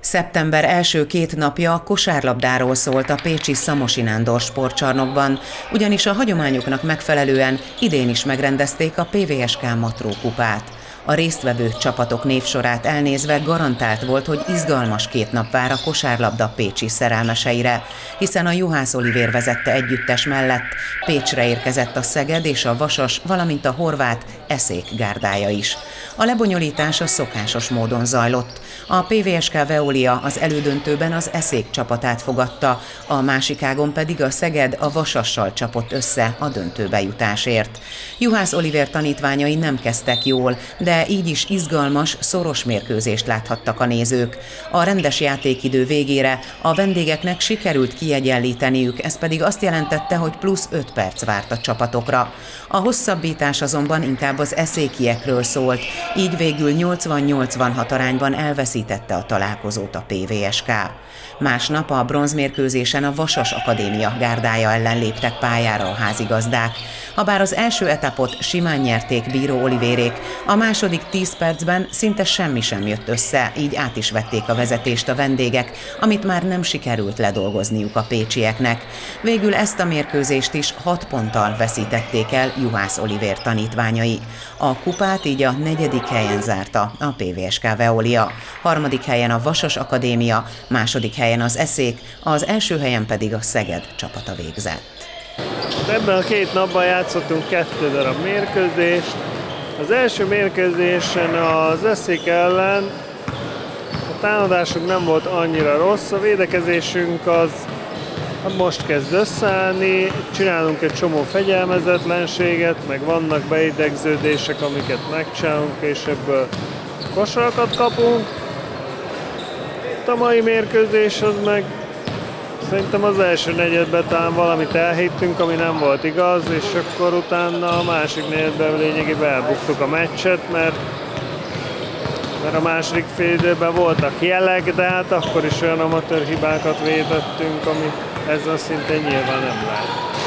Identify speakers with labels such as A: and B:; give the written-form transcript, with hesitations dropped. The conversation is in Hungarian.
A: Szeptember első 2 napja a kosárlabdáról szólt a pécsi Szamosi Nándor sportcsarnokban, ugyanis a hagyományoknak megfelelően idén is megrendezték a PVSK Matró kupát. A résztvevő csapatok névsorát elnézve garantált volt, hogy izgalmas 2 nap vár a kosárlabda pécsi szerelmeseire, hiszen a Juhász Olivér vezette együttes mellett Pécsre érkezett a Szeged és a Vasas, valamint a horvát Eszék gárdája is. A lebonyolítás a szokásos módon zajlott. A PVSK Veolia az elődöntőben az Eszék csapatát fogadta, a másik ágon pedig a Szeged a Vasassal csapott össze a döntőbe jutásért. Juhász Olivér tanítványai nem kezdtek jól, de így is izgalmas, szoros mérkőzést láthattak a nézők. A rendes játékidő végére a vendégeknek sikerült kiegyenlíteniük, ez pedig azt jelentette, hogy plusz 5 perc várt a csapatokra. A hosszabbítás azonban inkább az eszékiekről szólt, így végül 80-86 arányban elveszítette a találkozót a PVSK. Másnap a bronzmérkőzésen a Vasas Akadémia gárdája ellen léptek pályára a házigazdák. Habár az első etapot simán nyerték Bíró Olivérék, a második 10 percben szinte semmi sem jött össze, így át is vették a vezetést a vendégek, amit már nem sikerült ledolgozniuk a pécsieknek. Végül ezt a mérkőzést is 6 ponttal veszítették el Juhász Olivér tanítványai. A kupát így a 4. helyen zárta a PVSK Veolia, 3. helyen a Vasas Akadémia, 2. helyen az Eszék, az első helyen pedig a Szeged csapata végzett.
B: Ebben a 2 napban játszottunk 2 darab mérkőzést. Az első mérkőzésen az Eszék ellen a támadásunk nem volt annyira rossz, a védekezésünk az most kezd összeállni, csinálunk egy csomó fegyelmezetlenséget, meg vannak beidegződések, amiket megcsinálunk, és ebből kosarakat kapunk. A mai mérkőzés az meg szerintem az első negyedben talán valamit elhittünk, ami nem volt igaz, és akkor utána a másik negyedben lényegében elbuktuk a meccset, mert a második fél időben voltak jelek, de hát akkor is olyan amatőr hibákat vétettünk, ami ezen szintén nyilván nem lehet.